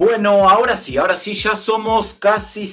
Bueno, ahora sí, ya somos casi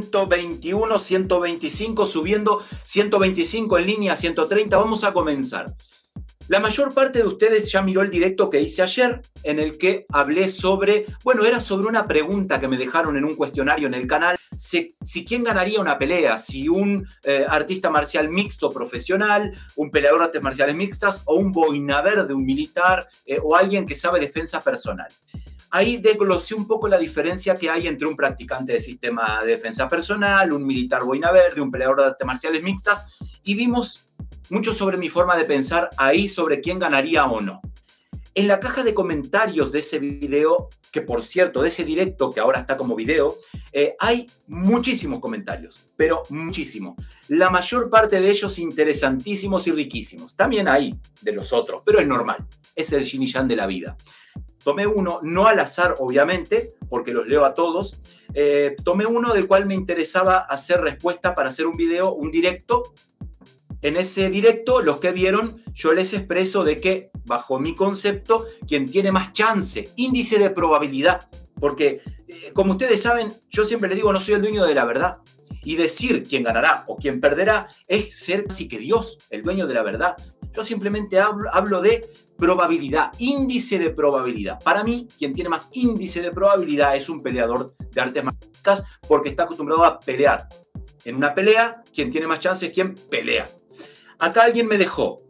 121, 125, subiendo 125 en línea, 130. Vamos a comenzar. La mayor parte de ustedes ya miró el directo que hice ayer, en el que hablé sobre, bueno, era sobre una pregunta que me dejaron en un cuestionario en el canal, si quién ganaría una pelea, si un artista marcial mixto profesional, un peleador de artes marciales mixtas, o un boina verde, un militar, o alguien que sabe defensa personal. Ahí desglosé un poco la diferencia que hay entre un practicante de sistema de defensa personal, un militar boina verde, un peleador de artes marciales mixtas, y vimos mucho sobre mi forma de pensar ahí sobre quién ganaría o no. En la caja de comentarios de ese video, que por cierto, de ese directo que ahora está como video, hay muchísimos comentarios, pero muchísimos. La mayor parte de ellos interesantísimos y riquísimos. También hay de los otros, pero es normal. Es el yin y yang de la vida. Tomé uno, no al azar, obviamente, porque los leo a todos. Tomé uno del cual me interesaba hacer respuesta para hacer un video, un directo. En ese directo, los que vieron, yo les expreso de que, bajo mi concepto, quien tiene más chance, índice de probabilidad, porque, como ustedes saben, yo siempre les digo, no soy el dueño de la verdad. Y decir quién ganará o quién perderá es ser casi que Dios, el dueño de la verdad. Yo simplemente hablo de probabilidad, índice de probabilidad. Para mí, quien tiene más índice de probabilidad es un peleador de artes marciales porque está acostumbrado a pelear. En una pelea, quien tiene más chance es quien pelea. Acá alguien me dejó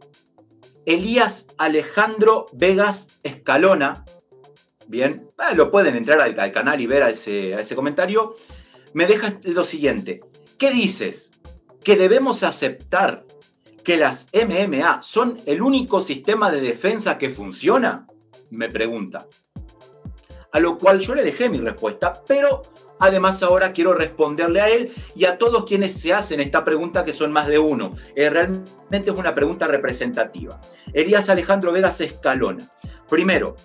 Elías Alejandro Vegas Escalona. Bien, lo pueden entrar al canal y ver a ese comentario. Me deja lo siguiente. ¿Qué dices? ¿Que debemos aceptar que las MMA son el único sistema de defensa que funciona? Me pregunta. A lo cual yo le dejé mi respuesta, pero además ahora quiero responderle a él y a todos quienes se hacen esta pregunta, que son más de uno. Realmente es una pregunta representativa. Elías Alejandro Vegas Escalona. Primero,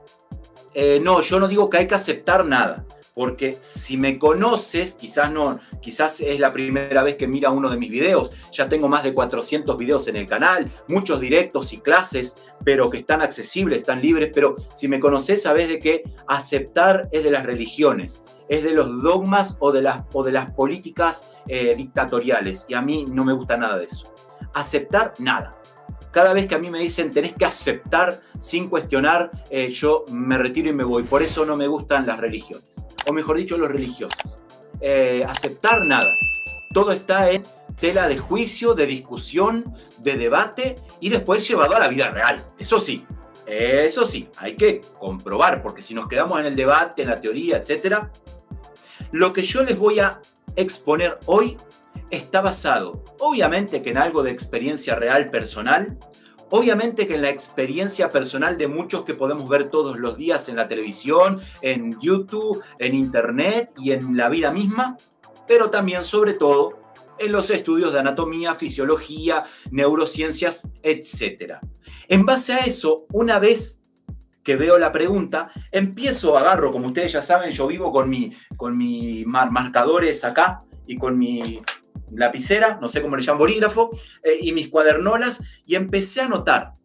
no, yo no digo que hay que aceptar nada. Porque si me conoces, quizás es la primera vez que mira uno de mis videos. Ya tengo más de 400 videos en el canal, muchos directos y clases, pero que están accesibles, están libres. Pero si me conoces, sabes de que aceptar es de las religiones, es de los dogmas o de las políticas dictatoriales. Y a mí no me gusta nada de eso. Aceptar, nada. Cada vez que a mí me dicen tenés que aceptar sin cuestionar, yo me retiro y me voy. Por eso no me gustan las religiones. O mejor dicho, los religiosos. Aceptar nada. Todo está en tela de juicio, de discusión, de debate y después llevado a la vida real. Eso sí, hay que comprobar, porque si nos quedamos en el debate, en la teoría, etc., lo que yo les voy a exponer hoy está basado, obviamente, que en algo de experiencia real personal, obviamente que en la experiencia personal de muchos que podemos ver todos los días en la televisión, en YouTube, en Internet y en la vida misma, pero también, sobre todo, en los estudios de anatomía, fisiología, neurociencias, etc. En base a eso, una vez que veo la pregunta, agarro, como ustedes ya saben, yo vivo con mi marcadores acá y con mi lapicera, no sé cómo le llaman, bolígrafo, y mis cuadernolas, y empecé a anotar.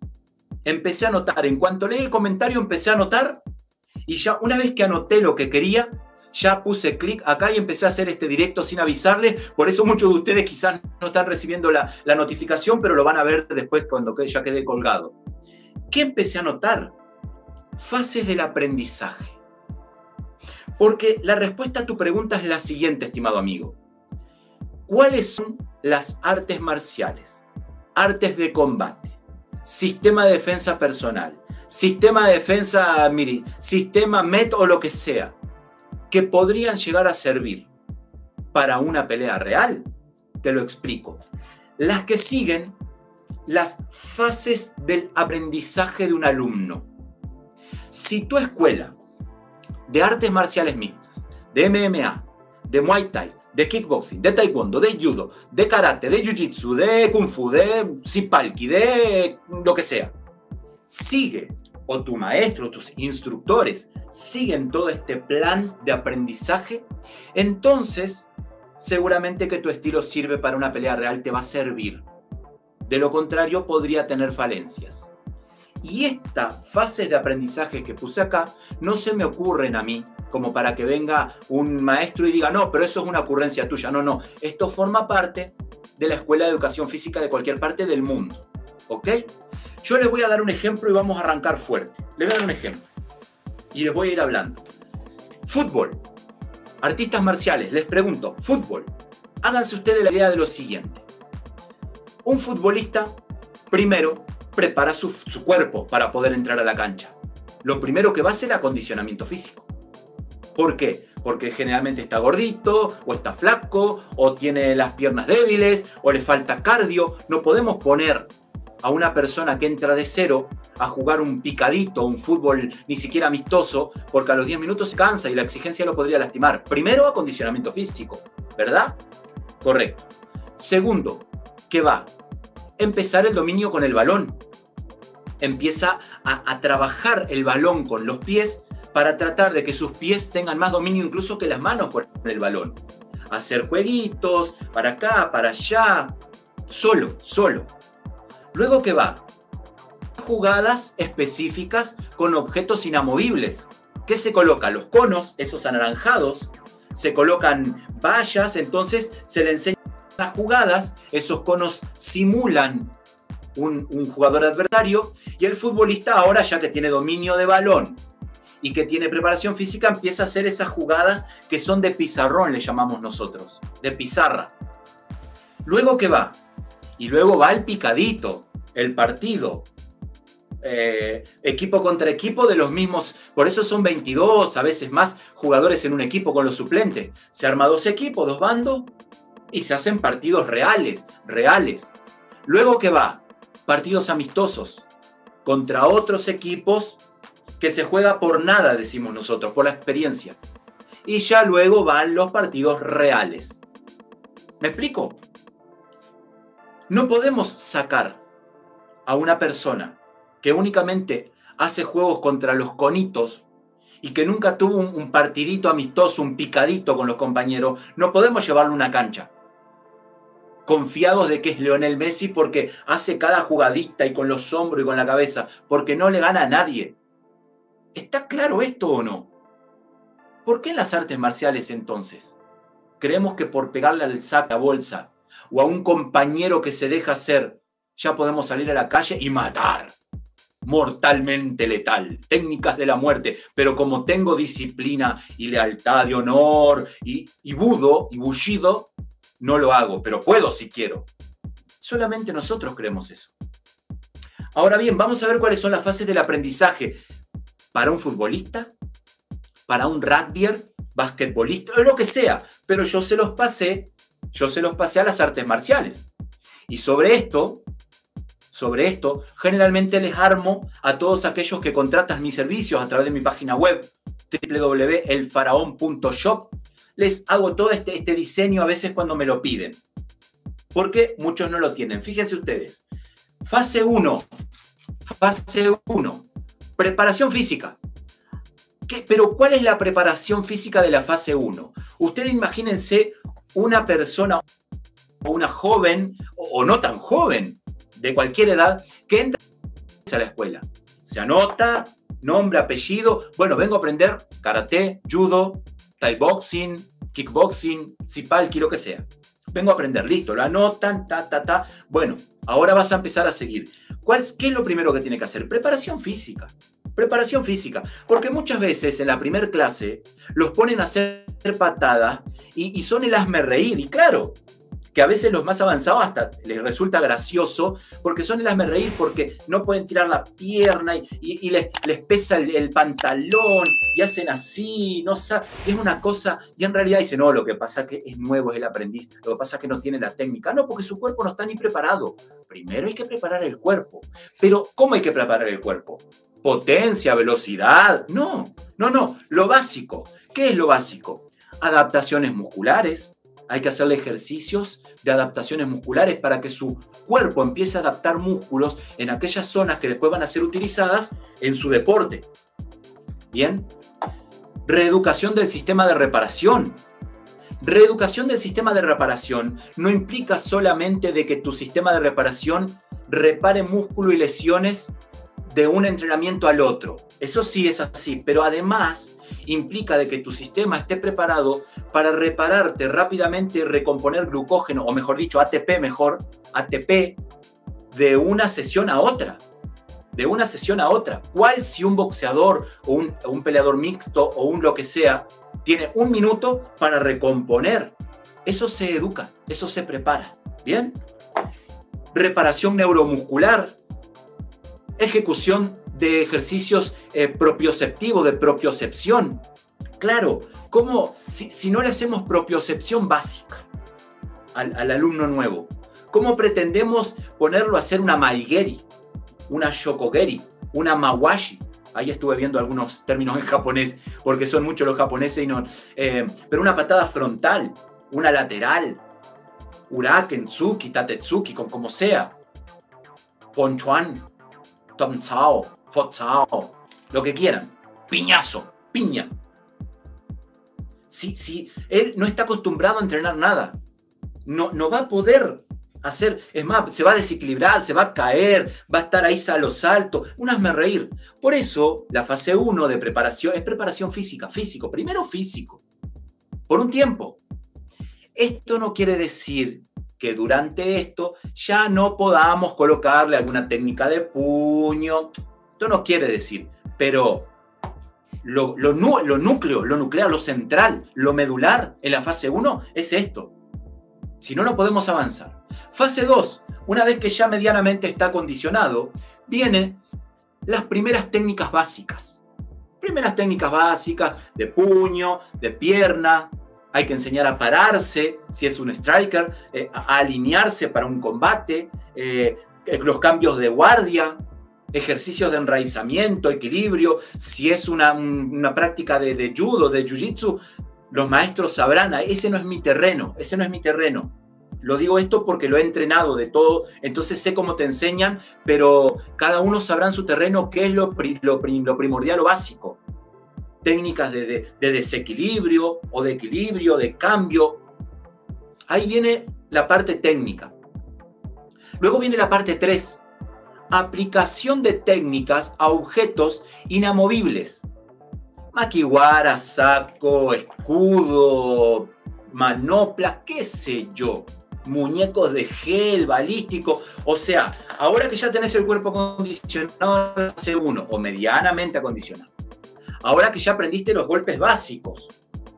En cuanto leí el comentario, empecé a anotar, y ya una vez que anoté lo que quería, ya puse clic acá y empecé a hacer este directo sin avisarles. Por eso muchos de ustedes quizás no están recibiendo la notificación, pero lo van a ver después cuando ya quede colgado. ¿Qué empecé a anotar? Fases del aprendizaje. Porque la respuesta a tu pregunta es la siguiente, estimado amigo. ¿Cuáles son las artes marciales? Artes de combate, sistema de defensa personal, sistema de defensa, sistema MET o lo que sea, que podrían llegar a servir para una pelea real? Te lo explico. Las que siguen las fases del aprendizaje de un alumno. Si tu escuela de artes marciales mixtas, de MMA, de Muay Thai, de kickboxing, de taekwondo, de judo, de karate, de jiu-jitsu, de kung fu, de sipalki, de lo que sea, sigue, o tu maestro, tus instructores siguen todo este plan de aprendizaje, entonces seguramente que tu estilo sirve para una pelea real, te va a servir. De lo contrario, podría tener falencias. Y estas fases de aprendizaje que puse acá no se me ocurren a mí, como para que venga un maestro y diga, no, pero eso es una ocurrencia tuya. No, no, esto forma parte de la Escuela de Educación Física de cualquier parte del mundo, ¿ok? Yo les voy a dar un ejemplo y vamos a arrancar fuerte. Les voy a dar un ejemplo y les voy a ir hablando. Fútbol. Artistas marciales, les pregunto, fútbol. Háganse ustedes la idea de lo siguiente. Un futbolista, primero, prepara su cuerpo para poder entrar a la cancha. Lo primero que va a hacer es acondicionamiento físico. ¿Por qué? Porque generalmente está gordito, o está flaco, o tiene las piernas débiles, o le falta cardio. No podemos poner a una persona que entra de cero a jugar un picadito, un fútbol ni siquiera amistoso, porque a los 10 minutos se cansa y la exigencia lo podría lastimar. Primero, acondicionamiento físico, ¿verdad? Correcto. Segundo, ¿qué va? Empezar el dominio con el balón. Empieza a trabajar el balón con los pies para tratar de que sus pies tengan más dominio incluso que las manos con el balón. Hacer jueguitos, para acá, para allá, solo. Luego, ¿qué va? Jugadas específicas con objetos inamovibles. ¿Qué se coloca? Los conos, esos anaranjados, se colocan vallas, entonces se le enseñan las jugadas, esos conos simulan un jugador adversario y el futbolista ahora, ya que tiene dominio de balón y que tiene preparación física, empieza a hacer esas jugadas que son de pizarrón, le llamamos nosotros, de pizarra. Luego, ¿qué va? Y luego va el picadito, el partido. Equipo contra equipo de los mismos, por eso son 22, a veces más jugadores en un equipo con los suplentes. Se arma 2 equipos, 2 bandos y se hacen partidos reales. Luego, ¿qué va? Partidos amistosos contra otros equipos que se juega por nada, decimos nosotros, por la experiencia. Y ya luego van los partidos reales. ¿Me explico? No podemos sacar a una persona que únicamente hace juegos contra los conitos y que nunca tuvo un partidito amistoso, un picadito con los compañeros, no podemos llevarlo a una cancha confiados de que es Lionel Messi porque hace cada jugadita y con los hombros y con la cabeza, porque no le gana a nadie. ¿Está claro esto o no? ¿Por qué en las artes marciales entonces creemos que por pegarle al saco, a la bolsa o a un compañero que se deja hacer, ya podemos salir a la calle y matar? Mortalmente letal, técnicas de la muerte, pero como tengo disciplina y lealtad y honor y budo y bullido, no lo hago, pero puedo si quiero. Solamente nosotros creemos eso. Ahora bien, vamos a ver cuáles son las fases del aprendizaje para un futbolista, para un rugbyer, basquetbolista, o lo que sea, pero yo se los pasé a las artes marciales. Y sobre esto, generalmente les armo a todos aquellos que contratan mis servicios a través de mi página web, www.elfaraon.shop. Les hago todo este diseño a veces cuando me lo piden, porque muchos no lo tienen. Fíjense ustedes, fase 1, preparación física. Pero ¿cuál es la preparación física de la fase 1? Ustedes imagínense una persona o una joven, o no tan joven, de cualquier edad, que entra a la escuela. Se anota, nombre, apellido. Bueno, vengo a aprender karate, judo, thai boxing, kickboxing, sipalki, lo que sea. Vengo a aprender, listo, lo anotan, Bueno, ahora vas a empezar a seguir. ¿Qué es lo primero que tiene que hacer? Preparación física. Preparación física. Porque muchas veces en la primer clase los ponen a hacer patadas y son el hazmerreír. Y claro, que a veces los más avanzados hasta les resulta gracioso porque son el hazmerreír porque no pueden tirar la pierna y les pesa el pantalón y hacen así, no saben, es una cosa, y en realidad dicen, no, lo que pasa es que es nuevo, es el aprendiz, lo que pasa es que no tiene la técnica. No, porque su cuerpo no está ni preparado. Primero hay que preparar el cuerpo. Pero, ¿cómo hay que preparar el cuerpo? Potencia, velocidad. No, lo básico. ¿Qué es lo básico? Adaptaciones musculares. Hay que hacerle ejercicios de adaptaciones musculares para que su cuerpo empiece a adaptar músculos en aquellas zonas que después van a ser utilizadas en su deporte. Bien. Reeducación del sistema de reparación. Reeducación del sistema de reparación no implica solamente de que tu sistema de reparación repare músculo y lesiones de un entrenamiento al otro. Eso sí es así, pero además implica de que tu sistema esté preparado para repararte rápidamente y recomponer glucógeno, o mejor dicho, ATP ATP, de una sesión a otra. De una sesión a otra. ¿Cuál si un boxeador o un peleador mixto o un lo que sea tiene 1 minuto para recomponer? Eso se educa, eso se prepara. ¿Bien? Reparación neuromuscular, ejecución de ejercicios propioceptivos, de propiocepción. Claro, ¿cómo, si no le hacemos propiocepción básica al alumno nuevo, cómo pretendemos ponerlo a hacer una maigeri, una shokogeri, una mawashi? Ahí estuve viendo algunos términos en japonés, porque son muchos los japoneses, y no, pero una patada frontal, una lateral, uraken, tsuki, tatetsuki, como sea, ponchuan, tomsao, fotsao, lo que quieran, piñazo, piña. Si él no está acostumbrado a entrenar nada, no va a poder hacer, es más, se va a desequilibrar, se va a caer, va a estar ahí salto, un hazme reír. Por eso, la fase 1 de preparación es preparación física, primero físico, por un tiempo. Esto no quiere decir que durante esto ya no podamos colocarle alguna técnica de puño. Esto no quiere decir, pero lo nuclear, lo central, lo medular en la fase 1 es esto. Si no, no podemos avanzar. Fase 2, una vez que ya medianamente está acondicionado, vienen las primeras técnicas básicas. Primeras técnicas básicas de puño, de pierna. Hay que enseñar a pararse, si es un striker, a alinearse para un combate, los cambios de guardia, ejercicios de enraizamiento, equilibrio. Si es una práctica de judo, de jiu-jitsu, los maestros sabrán, ese no es mi terreno, ese no es mi terreno. Lo digo esto porque lo he entrenado de todo, entonces sé cómo te enseñan, pero cada uno sabrá en su terreno qué es lo primordial o básico. Técnicas de desequilibrio o de equilibrio, de cambio. Ahí viene la parte técnica. Luego viene la parte 3. Aplicación de técnicas a objetos inamovibles. Makiwara, saco, escudo, manoplas, qué sé yo. Muñecos de gel, balístico. O sea, ahora que ya tenés el cuerpo acondicionado en fase 1 o medianamente acondicionado, ahora que ya aprendiste los golpes básicos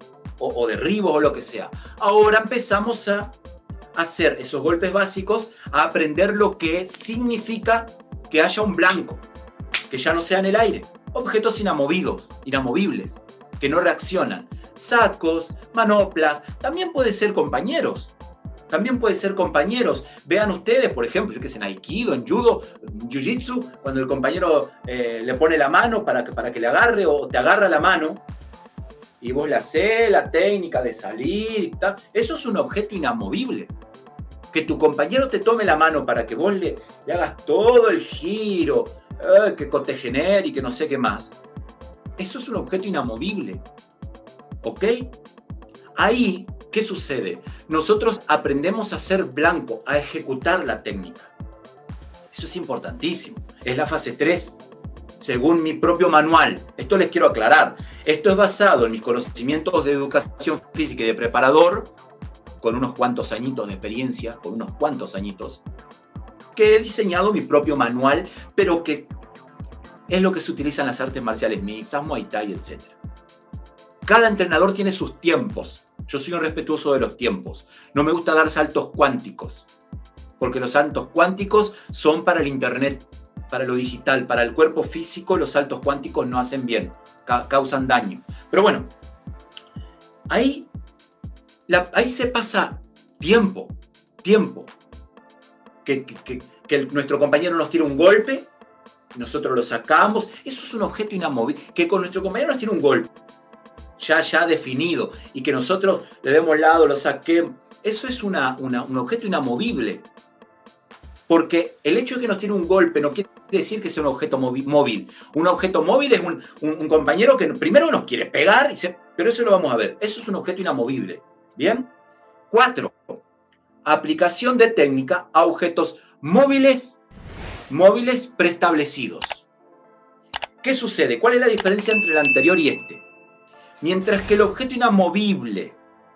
o derribos o lo que sea, ahora empezamos a hacer esos golpes básicos, a aprender lo que significa que haya un blanco, que ya no sea en el aire, objetos inamovibles, que no reaccionan, sacos, manoplas, también puede ser compañeros. Vean ustedes, por ejemplo, yo que sé, en Aikido, en Judo, en Jiu-Jitsu, cuando el compañero le pone la mano para que le agarre o te agarra la mano y vos le hacés la técnica de salir y tal. Eso es un objeto inamovible. Que tu compañero te tome la mano para que vos le hagas todo el giro, que cotegener y que no sé qué más. Eso es un objeto inamovible. ¿Ok? Ahí, ¿qué sucede? Nosotros aprendemos a ser blanco, a ejecutar la técnica. Eso es importantísimo. Es la fase 3, según mi propio manual. Esto les quiero aclarar. Esto es basado en mis conocimientos de educación física y de preparador, con unos cuantos añitos de experiencia, que he diseñado mi propio manual, pero que es lo que se utiliza en las artes marciales mixtas, Muay Thai, etc. Cada entrenador tiene sus tiempos. Yo soy un respetuoso de los tiempos. No me gusta dar saltos cuánticos, porque los saltos cuánticos son para el internet, para lo digital. Para el cuerpo físico, los saltos cuánticos no hacen bien, causan daño. Pero bueno, ahí se pasa tiempo. Que nuestro compañero nos tira un golpe, nosotros lo sacamos. Eso es un objeto inamovible. Que con nuestro compañero nos tira un golpe ya definido y que nosotros le demos lado, lo saquemos. Eso es un objeto inamovible. Porque el hecho de que nos tire un golpe no quiere decir que sea un objeto móvil. Un objeto móvil es un compañero que primero nos quiere pegar, pero eso lo vamos a ver. Eso es un objeto inamovible. ¿Bien? 4. Aplicación de técnica a objetos móviles preestablecidos. ¿Qué sucede? ¿Cuál es la diferencia entre el anterior y este? Mientras que el objeto inamovible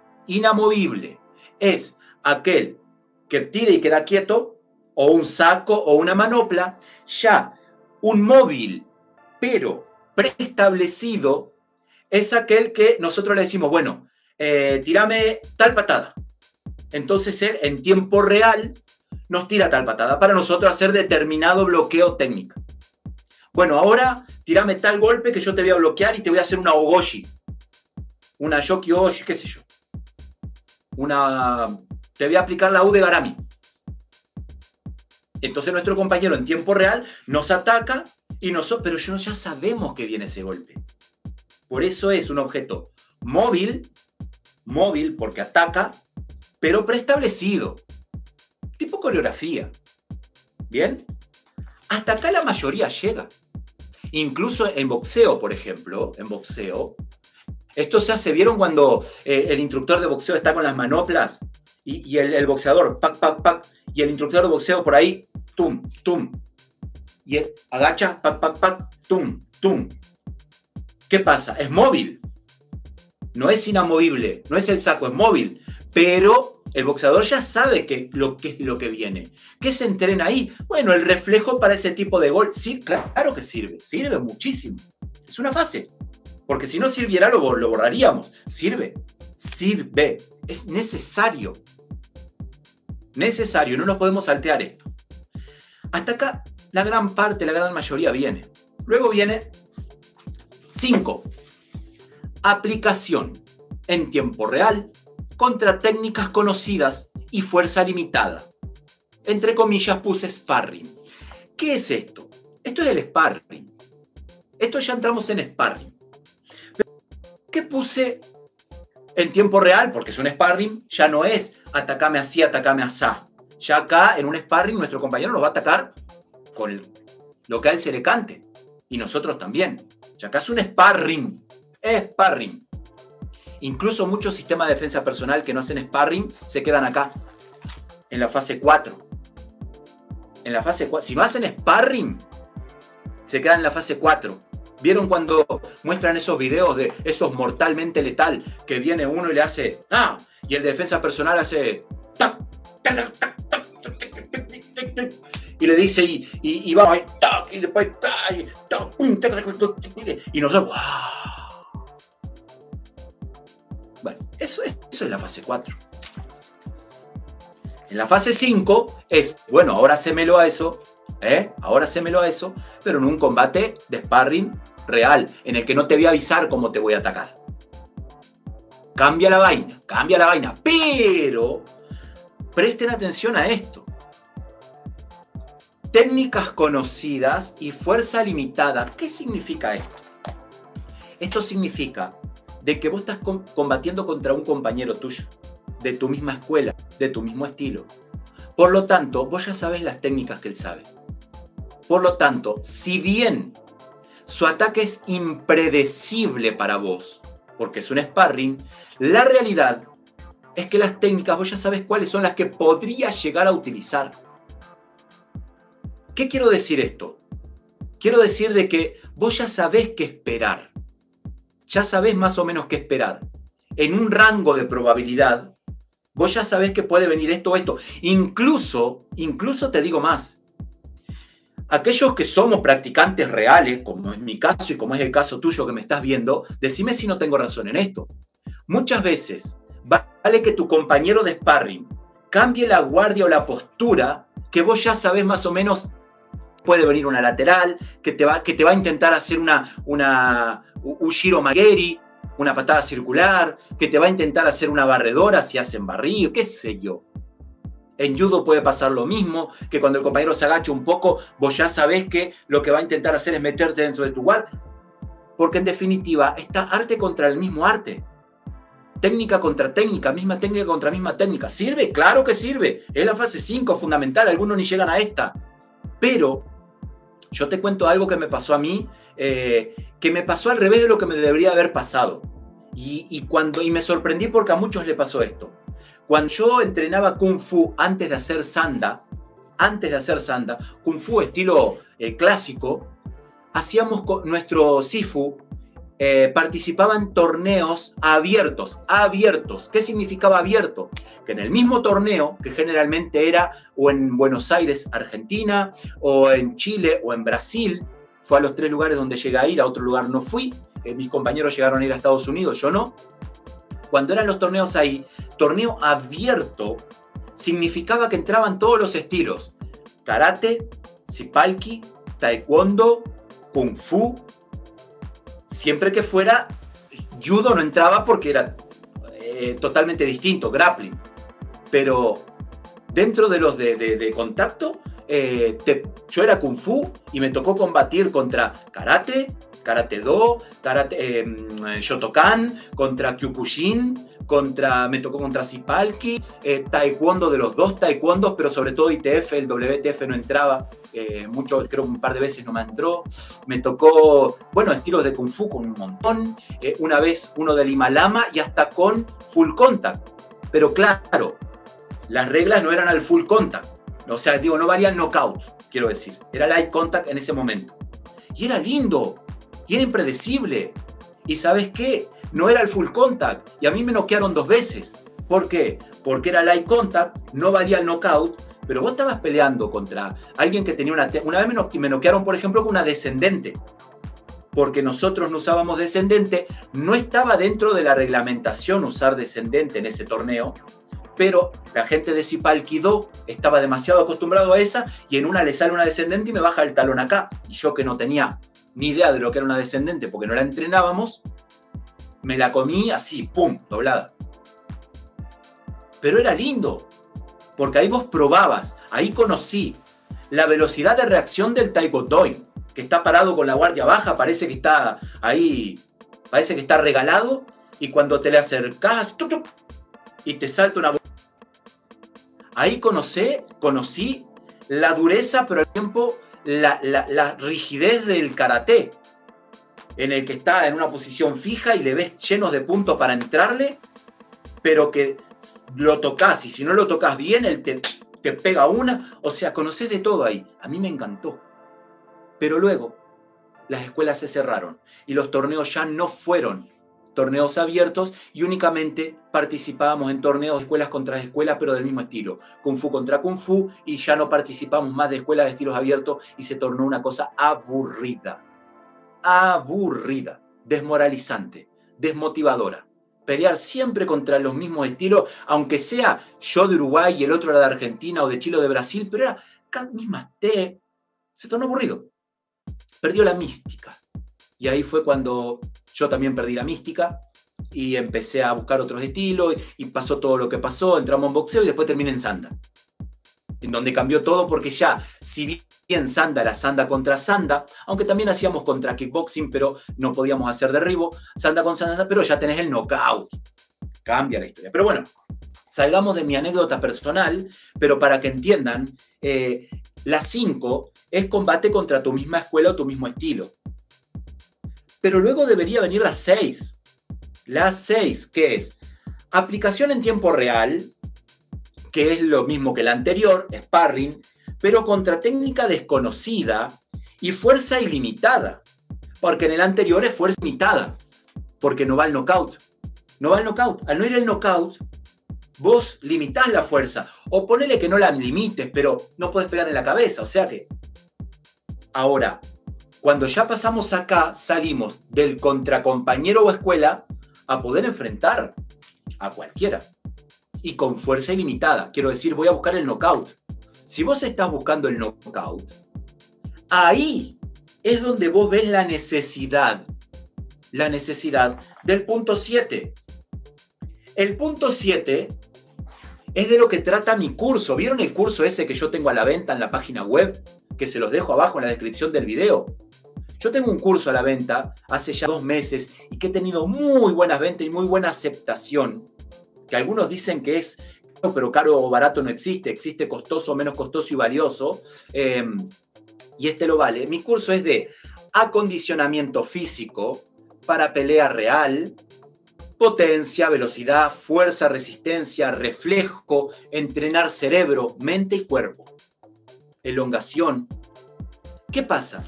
es aquel que tira y queda quieto, o un saco o una manopla, ya un móvil, pero preestablecido, es aquel que nosotros le decimos, bueno, tírame tal patada. Entonces él en tiempo real nos tira tal patada para nosotros hacer determinado bloqueo técnico. Bueno, ahora tírame tal golpe que yo te voy a bloquear y te voy a hacer una ogoshi. Una yoki ogoshi, qué sé yo. Te voy a aplicar la U de Garami. Entonces nuestro compañero en tiempo real nos ataca y pero ya sabemos que viene ese golpe. Por eso es un objeto móvil porque ataca, pero preestablecido. Tipo coreografía. ¿Bien? Hasta acá la mayoría llega. Incluso en boxeo, por ejemplo, esto se hace, ¿vieron cuando el instructor de boxeo está con las manoplas y el boxeador, pac, pac, pac, y el instructor de boxeo por ahí, tum, tum, y él agacha, pac, pac, pac, tum, tum? ¿Qué pasa? Es móvil, no es inamovible, no es el saco, es móvil, pero el boxeador ya sabe qué es lo que viene. ¿Qué se entrena ahí? Bueno, el reflejo para ese tipo de gol, sí, claro que sirve muchísimo, es una fase. Porque si no sirviera, lo borraríamos. Sirve, es necesario. Necesario, no nos podemos saltear esto. Hasta acá, la gran mayoría viene. Luego viene 5. Aplicación en tiempo real contra técnicas conocidas y fuerza limitada. Entre comillas puse sparring. ¿Qué es esto? Esto es el sparring. Esto ya entramos en sparring. ¿Qué puse en tiempo real? Porque es un sparring, ya no es atacame así, atacame asá. Ya acá en un sparring nuestro compañero nos va a atacar con lo que a él se le cante. Y nosotros también. Ya acá es un sparring. Sparring. Incluso muchos sistemas de defensa personal que no hacen sparring se quedan acá. En la fase 4. En la fase 4. Si no hacen sparring, se quedan en la fase 4. ¿Vieron cuando muestran esos videos de esos mortalmente letal que viene uno y le hace ¡ah! Y el de defensa personal hace ¡tac! Y le dice y vamos ahí ¡tac! Y después y nosotros ¡wow! Bueno, eso es la fase 4. En la fase 5 es, bueno, ahora hacémelo a eso, pero en un combate de sparring real, en el que no te voy a avisar cómo te voy a atacar. Cambia la vaina, pero presten atención a esto. Técnicas conocidas y fuerza limitada. ¿Qué significa esto? Esto significa de que vos estás combatiendo contra un compañero tuyo, de tu misma escuela, de tu mismo estilo. Por lo tanto, vos ya sabés las técnicas que él sabe. Por lo tanto, si bien su ataque es impredecible para vos, porque es un sparring, la realidad es que las técnicas vos ya sabés cuáles son las que podrías llegar a utilizar. ¿Qué quiero decir esto? Quiero decir de que vos ya sabés qué esperar. Ya sabés más o menos qué esperar. En un rango de probabilidad, vos ya sabés que puede venir esto o esto. Incluso te digo más. Aquellos que somos practicantes reales, como es mi caso y como es el caso tuyo que me estás viendo, decime si no tengo razón en esto. Muchas veces vale que tu compañero de sparring cambie la guardia o la postura, que vos ya sabés más o menos, puede venir una lateral, que te va a intentar hacer una Ushiro Mageri, una patada circular, que te va a intentar hacer una barredora si hacen barrido, qué sé yo. En judo puede pasar lo mismo, que cuando el compañero se agacha un poco, vos ya sabés que lo que va a intentar hacer es meterte dentro de tu guard. Porque en definitiva, está arte contra el mismo arte. Técnica contra técnica, misma técnica contra misma técnica. ¿Sirve? Claro que sirve. Es la fase 5 fundamental, algunos ni llegan a esta. Pero yo te cuento algo que me pasó a mí, que me pasó al revés de lo que me debería haber pasado. Y me sorprendí porque a muchos le pasó esto. Cuando yo entrenaba Kung Fu antes de hacer Sanda, Kung Fu estilo clásico, nuestro Sifu participaba en torneos abiertos. ¿Qué significaba abierto? Que en el mismo torneo, que generalmente era o en Buenos Aires, Argentina, o en Chile, o en Brasil, fue a los 3 lugares donde llegué a ir, a otro lugar no fui, mis compañeros llegaron a ir a Estados Unidos, yo no. Cuando eran los torneos ahí, torneo abierto, significaba que entraban todos los estilos: karate, sipalki, taekwondo, kung fu. Siempre que fuera judo no entraba porque era totalmente distinto, grappling. Pero dentro de los de contacto, yo era kung fu y me tocó combatir contra karate, karate-do, shotokan, contra kyokushin, me tocó contra sipalki, taekwondo, de los 2 taekwondos, pero sobre todo ITF, el WTF no entraba mucho, creo que un par de veces no me entró. Me tocó, bueno, estilos de kung fu con un montón, una vez uno del Himalama y hasta con full contact. Pero claro, las reglas no eran al full contact, o sea, digo, no valían knockout, quiero decir, era light contact en ese momento. Y era lindo, y era impredecible. ¿Y sabes qué? No era el full contact, y a mí me noquearon 2 veces. ¿Por qué? Porque era light contact, no valía el knockout, pero vos estabas peleando contra alguien que tenía una vez me noquearon, por ejemplo, con una descendente. Porque nosotros no usábamos descendente, no estaba dentro de la reglamentación usar descendente en ese torneo, pero la gente de Sipalki-do estaba demasiado acostumbrado a esa, y en una le sale una descendente y me baja el talón acá. Y yo, que no tenía ni idea de lo que era una descendente porque no la entrenábamos, me la comí así, pum, doblada. Pero era lindo, porque ahí vos probabas, ahí conocí la velocidad de reacción del Taekwondo, que está parado con la guardia baja, parece que está ahí, parece que está regalado, y cuando te le acercás, ¡tuc! Y te salta una... Ahí conocí la dureza, pero al tiempo la rigidez del karate, en el que está en una posición fija y le ves llenos de puntos para entrarle, pero que lo tocas, y si no lo tocas bien, él te pega una. O sea, conocés de todo ahí. A mí me encantó. Pero luego las escuelas se cerraron y los torneos ya no fueron torneos abiertos, y únicamente participábamos en torneos de escuelas contra escuelas, pero del mismo estilo, Kung Fu contra Kung Fu, y ya no participamos más de escuelas de estilos abiertos, y se tornó una cosa aburrida, desmoralizante, desmotivadora. Pelear siempre contra los mismos estilos, aunque sea yo de Uruguay y el otro era de Argentina o de Chile o de Brasil, pero era cada misma se tornó aburrido. Perdió la mística. Y ahí fue cuando yo también perdí la mística y empecé a buscar otros estilos, y pasó todo lo que pasó. Entramos en boxeo y después terminé en sanda, en donde cambió todo, porque ya, si bien sanda era sanda contra sanda, aunque también hacíamos contra kickboxing, pero no podíamos hacer derribo, sanda con sanda, pero ya tenés el knockout. Cambia la historia. Pero bueno, salgamos de mi anécdota personal, pero para que entiendan, la 5 es combate contra tu misma escuela o tu mismo estilo. Pero luego debería venir la 6. La 6, ¿qué es? Aplicación en tiempo real, que es lo mismo que la anterior, sparring, pero contra técnica desconocida y fuerza ilimitada. Porque en el anterior es fuerza limitada, porque no va el knockout. No va el knockout. Al no ir el knockout, vos limitás la fuerza. O ponele que no la limites, pero no podés pegar en la cabeza. O sea que... Ahora, cuando ya pasamos acá, salimos del contracompañero o escuela a poder enfrentar a cualquiera. Y con fuerza ilimitada. Quiero decir, voy a buscar el knockout. Si vos estás buscando el knockout, ahí es donde vos ves la necesidad del punto 7. El punto 7 es de lo que trata mi curso. ¿Vieron el curso ese que yo tengo a la venta en la página web? Que se los dejo abajo en la descripción del video. Yo tengo un curso a la venta hace ya 2 meses y que he tenido muy buenas ventas y muy buena aceptación. Que algunos dicen que es, pero caro o barato no existe. Existe costoso, menos costoso y valioso. Y este lo vale. Mi curso es de acondicionamiento físico para pelea real, potencia, velocidad, fuerza, resistencia, reflejo, entrenar cerebro, mente y cuerpo. Elongación. ¿Qué pasa?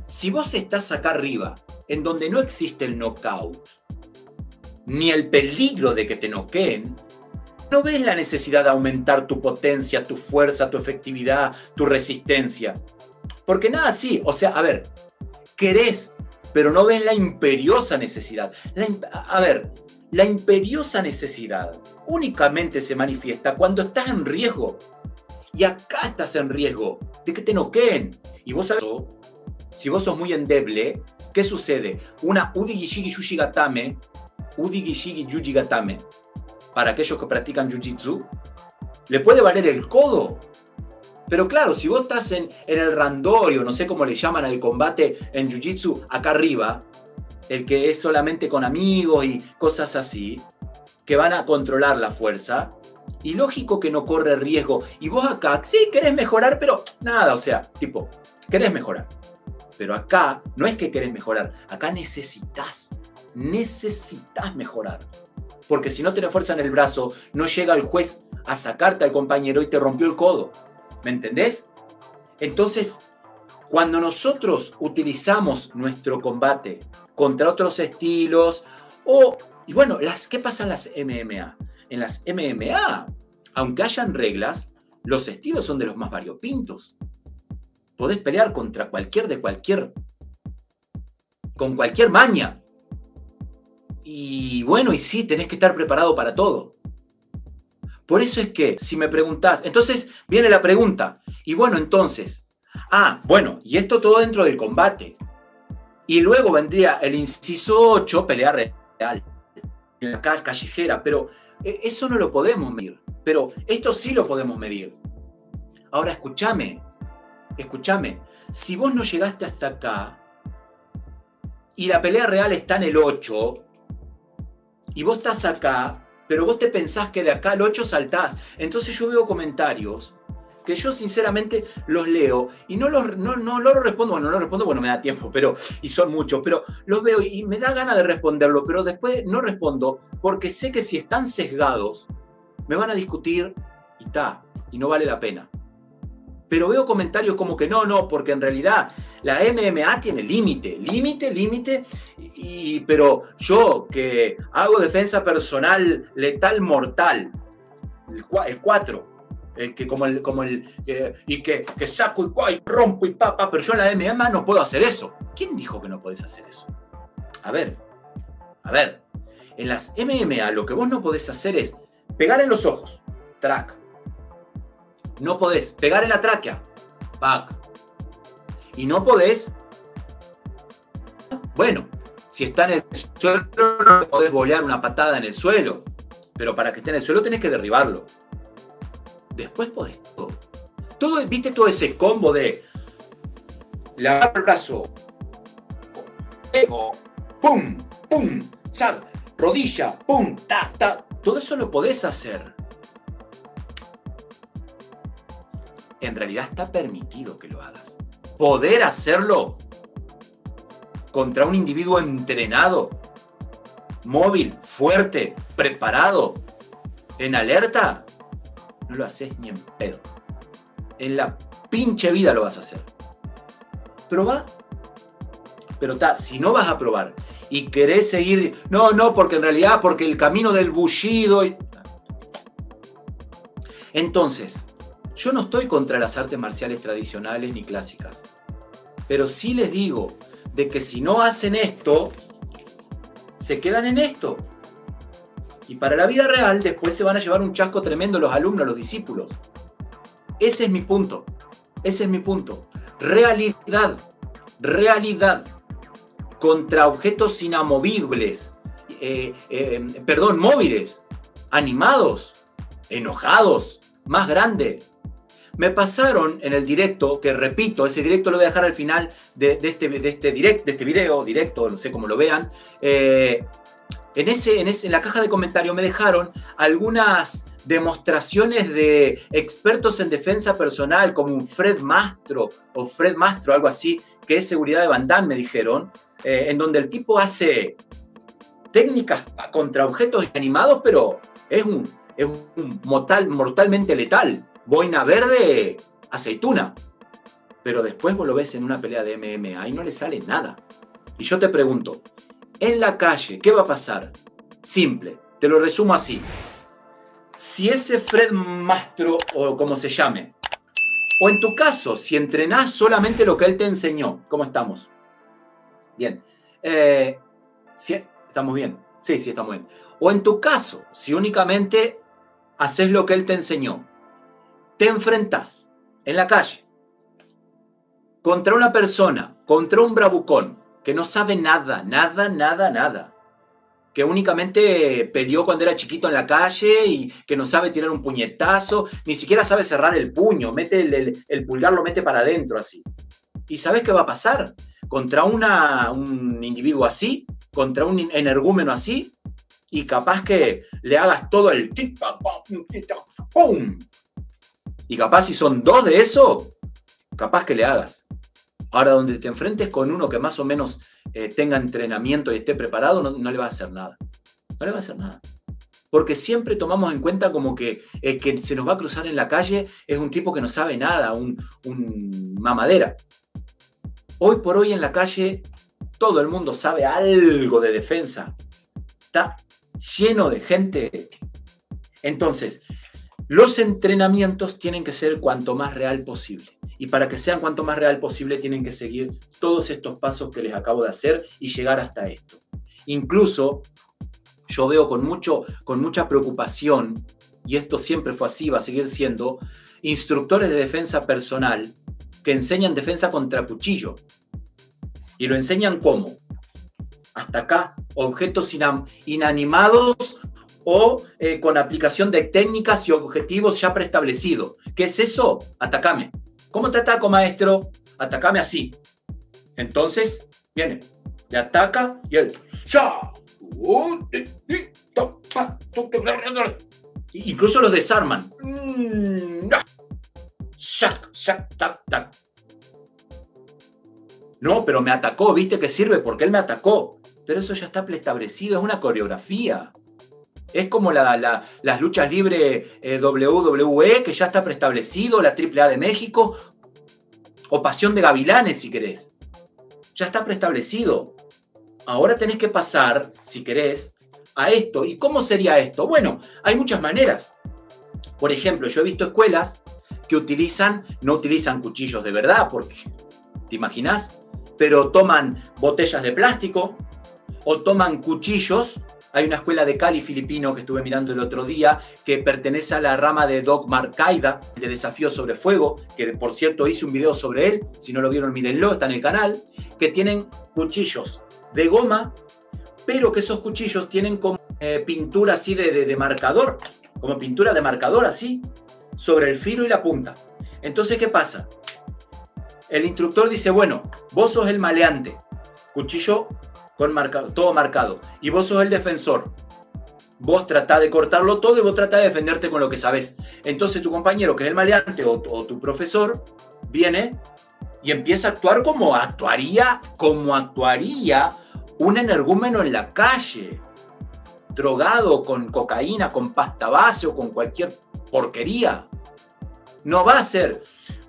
si vos estás acá arriba, en donde no existe el knockout, ni el peligro de que te noqueen, no ves la necesidad de aumentar tu potencia, tu fuerza, tu efectividad, tu resistencia. Porque nada así, o sea, a ver, querés, pero no ves la imperiosa necesidad. La imperiosa necesidad únicamente se manifiesta cuando estás en riesgo. Y acá estás en riesgo de que te noqueen. Y vos sabés, si vos sos muy endeble, ¿qué sucede? Una Udigi Yuji Gatame, Udigi Yuji Gatame, para aquellos que practican Jiu-Jitsu, le puede valer el codo. Pero claro, si vos estás en el randorio, no sé cómo le llaman al combate en Jiu-Jitsu, acá arriba, el que es solamente con amigos y cosas así, que van a controlar la fuerza, y lógico que no corre riesgo. Y vos acá, sí, querés mejorar, pero nada, o sea, tipo, querés mejorar. Pero acá no es que querés mejorar, acá necesitas mejorar. Porque si no tenés fuerza en el brazo, no llega el juez a sacarte al compañero y te rompió el codo. ¿Me entendés? Entonces, cuando nosotros utilizamos nuestro combate contra otros estilos, y bueno, ¿qué pasa en las MMA? En las MMA, aunque hayan reglas, los estilos son de los más variopintos. Podés pelear contra con cualquier maña. Y bueno, y sí, tenés que estar preparado para todo. Por eso es que, si me preguntás, entonces viene la pregunta, y bueno, entonces, bueno, y esto todo dentro del combate. Y luego vendría el inciso 8, pelea real, en la callejera, pero eso no lo podemos medir. Pero esto sí lo podemos medir. Ahora, escúchame, si vos no llegaste hasta acá, y la pelea real está en el 8, y vos estás acá, pero vos te pensás que de acá al 8 saltás. Entonces yo veo comentarios que yo sinceramente los leo y no los respondo. Bueno, no respondo, bueno, me da tiempo, y son muchos, pero los veo y me da ganas de responderlo, pero después no respondo porque sé que si están sesgados me van a discutir y no vale la pena. Pero veo comentarios como que no, porque en realidad la MMA tiene límite, pero yo que hago defensa personal letal mortal, el 4, el que y que saco y rompo y pero yo en la MMA no puedo hacer eso. ¿Quién dijo que no podés hacer eso? A ver, en las MMA lo que vos no podés hacer es pegar en los ojos, track. No podés pegar en la tráquea, back. Y no podés, bueno, si está en el suelo no podés volear una patada en el suelo, pero para que esté en el suelo tenés que derribarlo. Después podés todo. ¿Viste todo ese combo de lavar el brazo, pego, pum, rodilla, pum, todo eso lo podés hacer. En realidad está permitido que lo hagas. Poder hacerlo contra un individuo entrenado, móvil, fuerte, preparado, en alerta, no lo haces ni en pedo. En la pinche vida lo vas a hacer. Probá. Pero si no vas a probar y querés seguir, no, porque en realidad, porque el camino del bullido. Entonces, yo no estoy contra las artes marciales tradicionales ni clásicas, pero sí les digo de que si no hacen esto, se quedan en esto. Y para la vida real después se van a llevar un chasco tremendo los alumnos, los discípulos. Ese es mi punto. Realidad contra objetos inamovibles, móviles, animados, enojados, más grande. Me pasaron en el directo, que repito, ese directo lo voy a dejar al final de este video, directo, no sé cómo lo vean. En la caja de comentarios me dejaron algunas demostraciones de expertos en defensa personal, como un Fred Mastro, algo así, que es seguridad de Van Damme, me dijeron, en donde el tipo hace técnicas contra objetos animados, pero es un mortalmente letal. Boina verde, aceituna. pero después vos lo ves en una pelea de MMA y no le sale nada. Y yo te pregunto, en la calle, ¿qué va a pasar? Simple, te lo resumo así. Si ese Fred Mastro, o como se llame, o en tu caso, si entrenás solamente lo que él te enseñó, ¿cómo estamos? Bien. ¿Sí? ¿Estamos bien? Sí, estamos bien. O en tu caso, si únicamente haces lo que él te enseñó, te enfrentás en la calle contra una persona, contra un bravucón, que no sabe nada, que únicamente peleó cuando era chiquito en la calle y que no sabe tirar un puñetazo, ni siquiera sabe cerrar el puño, mete el pulgar, lo mete para adentro así. ¿Y sabes qué va a pasar? Contra un individuo así, contra un energúmeno así, y capaz que le hagas todo el ¡pum! Y capaz si son dos de eso, capaz que le hagas. Ahora, donde te enfrentes con uno que más o menos tenga entrenamiento y esté preparado, no le va a hacer nada. No le va a hacer nada. Porque siempre tomamos en cuenta como que se nos va a cruzar en la calle es un tipo que no sabe nada, un mamadera. Hoy por hoy en la calle todo el mundo sabe algo de defensa. Está lleno de gente. Entonces, los entrenamientos tienen que ser cuanto más real posible. Y para que sean cuanto más real posible, tienen que seguir todos estos pasos que les acabo de hacer y llegar hasta esto. Incluso, yo veo con mucha preocupación, y esto siempre fue así, va a seguir siendo, instructores de defensa personal que enseñan defensa contra cuchillo. Y lo enseñan ¿cómo? Hasta acá, objetos inanimados o con aplicación de técnicas y objetivos ya preestablecidos. ¿Qué es eso? Atacame. ¿Cómo te ataco, maestro? Atacame así. Entonces, viene, le ataca y él... Incluso los desarman. No, pero me atacó, ¿viste que sirve? Porque él me atacó. Pero eso ya está preestablecido, es una coreografía. Es como las luchas libres WWE, que ya está preestablecido, la AAA de México, o Pasión de Gavilanes, si querés. Ya está preestablecido. Ahora tenés que pasar, si querés, a esto. ¿Y cómo sería esto? Bueno, hay muchas maneras. Por ejemplo, yo he visto escuelas que no utilizan cuchillos de verdad, porque, ¿te imaginás? Pero toman botellas de plástico o toman cuchillos. Hay una escuela de Cali filipino que estuve mirando el otro día que pertenece a la rama de Doc Marcaida, de Desafío sobre Fuego, que por cierto hice un video sobre él. Si no lo vieron, mírenlo, está en el canal. Que tienen cuchillos de goma, pero que esos cuchillos tienen como pintura así de marcador, como pintura de marcador así, sobre el filo y la punta. Entonces, ¿qué pasa? El instructor dice, bueno, vos sos el maleante, cuchillo todo marcado, y vos sos el defensor. Vos tratás de cortarlo todo y vos tratás de defenderte con lo que sabés. Entonces tu compañero, que es el maleante, o tu profesor, viene y empieza a actuar como actuaría un energúmeno en la calle, drogado con cocaína, con pasta base o con cualquier porquería. No va a ser...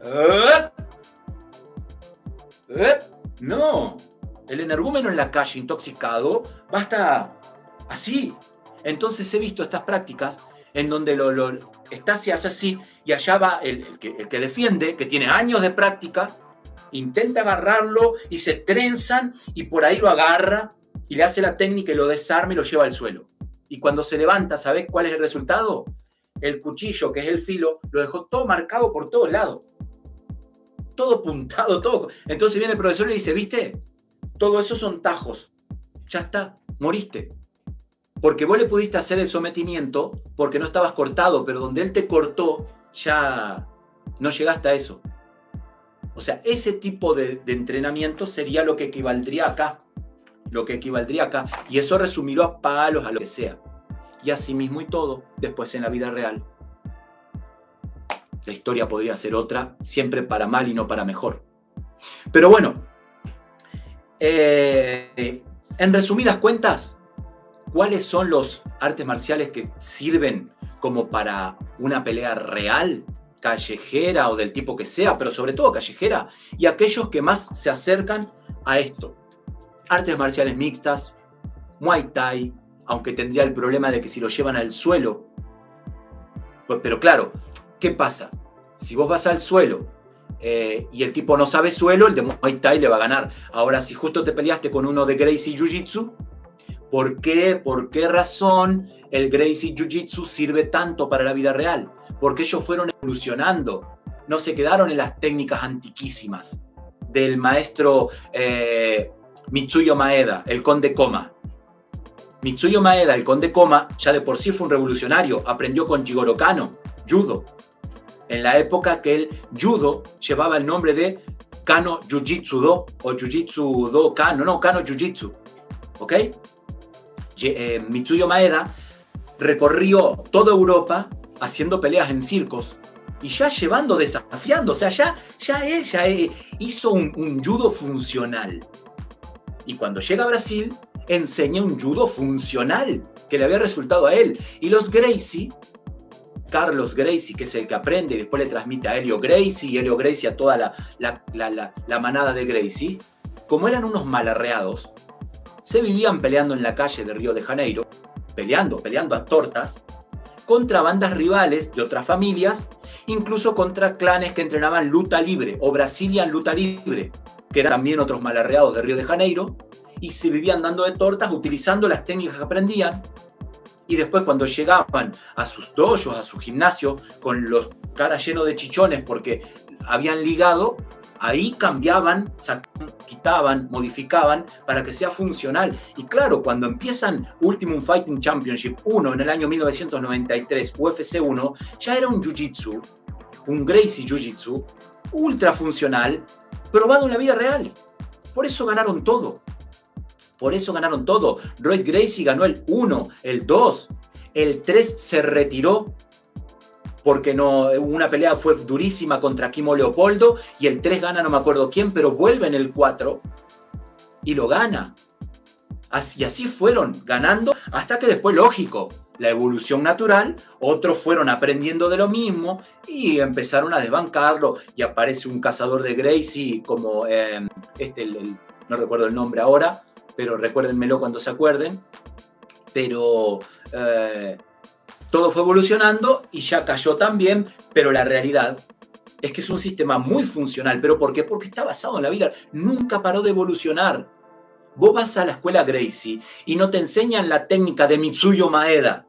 No. El energúmeno en la calle intoxicado va a estar así. Entonces he visto estas prácticas en donde se hace así y allá va el que defiende, que tiene años de práctica, intenta agarrarlo y se trenzan y por ahí lo agarra y le hace la técnica y lo desarma y lo lleva al suelo. Y cuando se levanta, ¿sabés cuál es el resultado? El cuchillo, que es el filo, lo dejó todo marcado por todos lados. Todo puntado, todo. Entonces viene el profesor y le dice, ¿viste? Todo eso son tajos. Ya está, moriste. Porque vos le pudiste hacer el sometimiento porque no estabas cortado, pero donde él te cortó ya no llegaste a eso. O sea, ese tipo de entrenamiento sería lo que equivaldría acá. Y eso resumirlo a palos, a lo que sea. Y así mismo y todo, después en la vida real, la historia podría ser otra, siempre para mal y no para mejor. Pero bueno, en resumidas cuentas, ¿cuáles son los artes marciales que sirven como para una pelea real? callejera o del tipo que sea, pero sobre todo callejera, y aquellos que más se acercan a esto. Artes marciales mixtas, Muay Thai, aunque tendría el problema de que si lo llevan al suelo. Pero claro, ¿qué pasa? Si vos vas al suelo y el tipo no sabe suelo, el de Muay Thai le va a ganar. Ahora, si justo te peleaste con uno de Gracie Jiu-Jitsu, ¿por qué razón el Gracie Jiu-Jitsu sirve tanto para la vida real? Porque ellos fueron evolucionando, no se quedaron en las técnicas antiquísimas del maestro Mitsuyo Maeda, el Conde Koma. Mitsuyo Maeda, el Conde Koma, ya de por sí fue un revolucionario, aprendió con Jigoro Kano, judo, en la época que el judo llevaba el nombre de Kano Jiu-Jitsu Do o Jiu-Jitsu Do Kano, no, Kano Jiu-Jitsu, ¿ok? Mitsuyo Maeda recorrió toda Europa haciendo peleas en circos y ya llevando, desafiando, o sea, ya él hizo un judo funcional. Y cuando llega a Brasil, enseña un judo funcional que le había resultado a él. Y los Gracie, Carlos Gracie, que es el que aprende y después le transmite a Helio Gracie y Helio Gracie a toda la manada de Gracie, como eran unos malarreados, se vivían peleando en la calle de Río de Janeiro, peleando a tortas, contra bandas rivales de otras familias, incluso contra clanes que entrenaban luta libre o Brazilian luta libre, que eran también otros malarreados de Río de Janeiro, y se vivían dando de tortas utilizando las técnicas que aprendían, y después cuando llegaban a sus dojos, a su gimnasio, con los caras llenos de chichones porque habían ligado, ahí cambiaban, quitaban, modificaban para que sea funcional. Y claro, cuando empiezan Ultimate Fighting Championship 1 en el año 1993, UFC 1, ya era un Jiu-Jitsu, un Gracie Jiu-Jitsu, ultra funcional, probado en la vida real. Por eso ganaron todo. Por eso ganaron todo. Royce Gracie ganó el 1, el 2, el 3 se retiró porque no, una pelea fue durísima contra Kimo Leopoldo y el 3 gana no me acuerdo quién, pero vuelve en el 4 y lo gana. Así fueron ganando hasta que después, lógico, la evolución natural, otros fueron aprendiendo de lo mismo y empezaron a desbancarlo y aparece un cazador de Gracie como no recuerdo el nombre ahora, pero recuérdenmelo cuando se acuerden, pero todo fue evolucionando y ya cayó también, pero la realidad es que es un sistema muy funcional. ¿Pero por qué? Porque está basado en la vida, nunca paró de evolucionar. Vos vas a la escuela Gracie y no te enseñan la técnica de Mitsuyo Maeda,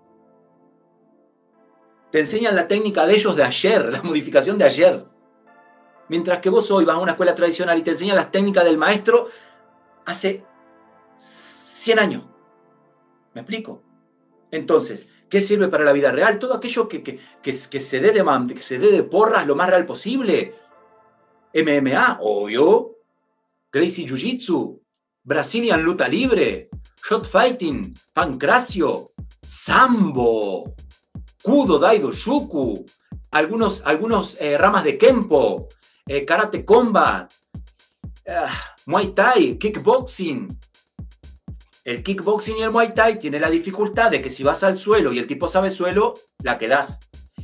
te enseñan la técnica de ellos de ayer, la modificación de ayer. Mientras que vos hoy vas a una escuela tradicional y te enseñan las técnicas del maestro hace 100 años. ¿Me explico? Entonces, ¿qué sirve para la vida real? Todo aquello que se dé de porras lo más real posible. MMA, obvio. Gracie Jiu-Jitsu, Brazilian luta libre, shot fighting, pancracio, sambo, kudo, daido, shuku, algunos ramas de kempo, karate combat, Muay Thai, kickboxing. El kickboxing y el Muay Thai tiene la dificultad de que si vas al suelo y el tipo sabe suelo, la quedás.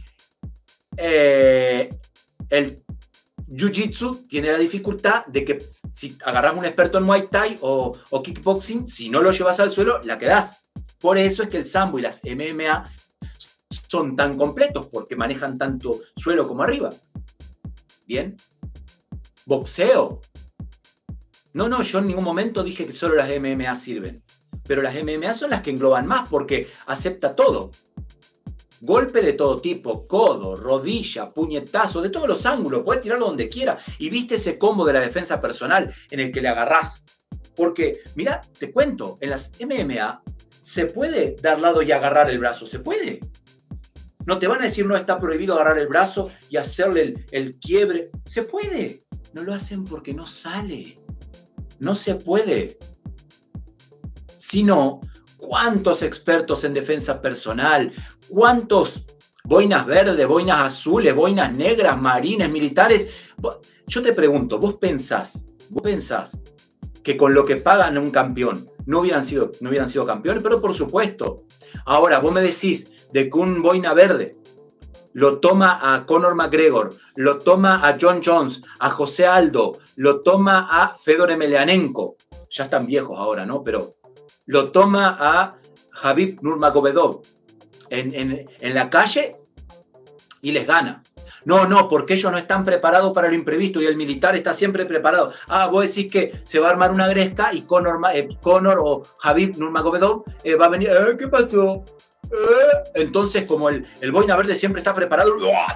El Jiu-Jitsu tiene la dificultad de que si agarras un experto en Muay Thai o kickboxing, si no lo llevas al suelo, la quedás. Por eso es que el sambo y las MMA son tan completos, porque manejan tanto suelo como arriba. ¿Bien? Boxeo. No, yo en ningún momento dije que solo las MMA sirven. Pero las MMA son las que engloban más porque acepta todo. Golpe de todo tipo, codo, rodilla, puñetazo, de todos los ángulos. Puedes tirarlo donde quiera. Y viste ese combo de la defensa personal en el que le agarrás. Porque, mira, te cuento, en las MMA se puede dar lado y agarrar el brazo. Se puede. No te van a decir no está prohibido agarrar el brazo y hacerle el quiebre. Se puede. No lo hacen porque no sale. No se puede. Si no, ¿cuántos expertos en defensa personal? ¿Cuántos boinas verdes, boinas azules, boinas negras, marines, militares? Yo te pregunto, ¿vos pensás que con lo que pagan a un campeón no hubieran sido campeones? Pero por supuesto. Ahora, vos me decís de que un boina verde lo toma a Conor McGregor, lo toma a John Jones, a José Aldo, lo toma a Fedor Emelianenko, ya están viejos ahora, ¿no? Pero lo toma a Khabib Nurmagomedov en la calle y les gana. No, porque ellos no están preparados para lo imprevisto y el militar está siempre preparado. Vos decís que se va a armar una gresca y Conor o Khabib Nurmagomedov va a venir, ¿qué pasó? Entonces, como el boina verde siempre está preparado,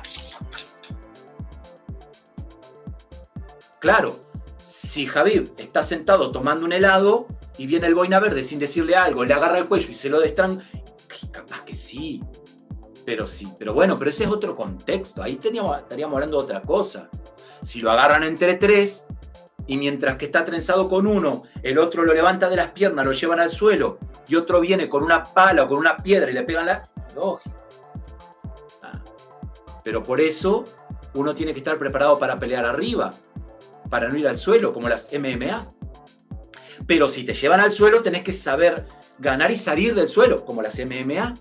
claro, si Khabib está sentado tomando un helado y viene el boina verde sin decirle algo, le agarra el cuello y se lo destran, capaz que sí. Pero bueno, pero ese es otro contexto. Ahí estaríamos hablando de otra cosa. Si lo agarran entre tres y mientras que está trenzado con uno, el otro lo levanta de las piernas, lo llevan al suelo y otro viene con una pala o con una piedra y le pegan la... Lógico. Pero por eso uno tiene que estar preparado para pelear arriba, para no ir al suelo, como las MMA. Pero si te llevan al suelo, tenés que saber ganar y salir del suelo, como las MMA.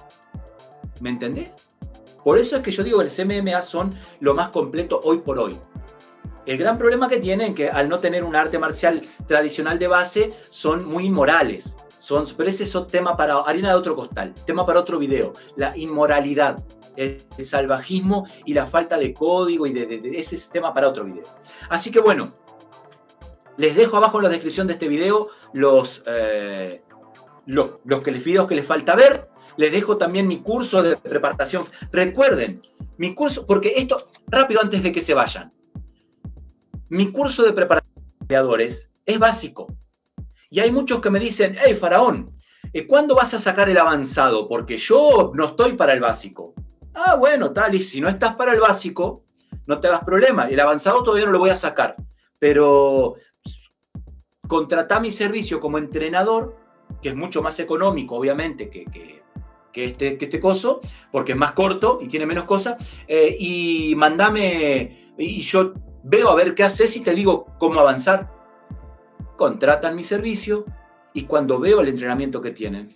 ¿Me entendés? Por eso es que yo digo que las MMA son lo más completo hoy por hoy. El gran problema que tienen es que al no tener un arte marcial tradicional de base, son muy inmorales. Pero ese es otro tema para harina de otro costal, tema para otro video. La inmoralidad, el salvajismo y la falta de código y ese es tema para otro video. Así que bueno, les dejo abajo en la descripción de este video los videos que les falta ver. Les dejo también mi curso de preparación. Recuerden, mi curso, porque esto, rápido antes de que se vayan. Mi curso de preparación de peleadores es básico. Y hay muchos que me dicen, hey, Faraón, ¿cuándo vas a sacar el avanzado? Porque yo no estoy para el básico. Bueno, tal, y si no estás para el básico, no te hagas problema. El avanzado todavía no lo voy a sacar. Pero contratá mi servicio como entrenador, que es mucho más económico, obviamente, que este coso, porque es más corto y tiene menos cosas, y mandame, y yo veo a ver qué haces y te digo cómo avanzar. Contratan mi servicio y cuando veo el entrenamiento que tienen,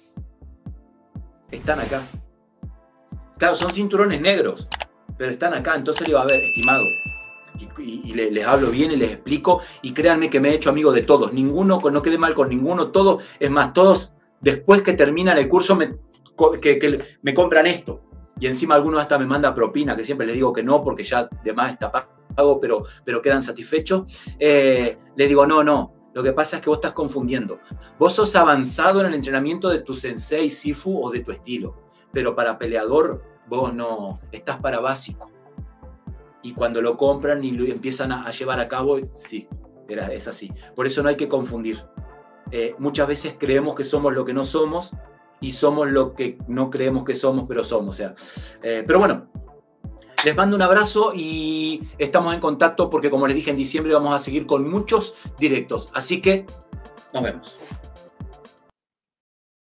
están acá. Claro, son cinturones negros, pero están acá. Entonces digo, a ver, estimado, y les hablo bien y les explico, y créanme que me he hecho amigo de todos. Ninguno, no quede mal con ninguno, todos, es más, todos después que terminan el curso que me compran esto. Y encima algunos hasta me mandan propina, que siempre les digo que no, porque ya de más está pago, pero quedan satisfechos. Les digo, no, lo que pasa es que vos estás confundiendo. Vos sos avanzado en el entrenamiento de tu sensei, sifu o de tu estilo, pero para peleador vos no, estás para básico. Y cuando lo compran y lo empiezan a llevar a cabo, sí, es así. Por eso no hay que confundir. Muchas veces creemos que somos lo que no somos y somos lo que no creemos que somos, pero somos. O sea, pero bueno, les mando un abrazo y estamos en contacto porque, como les dije, en diciembre vamos a seguir con muchos directos. Así que nos vemos.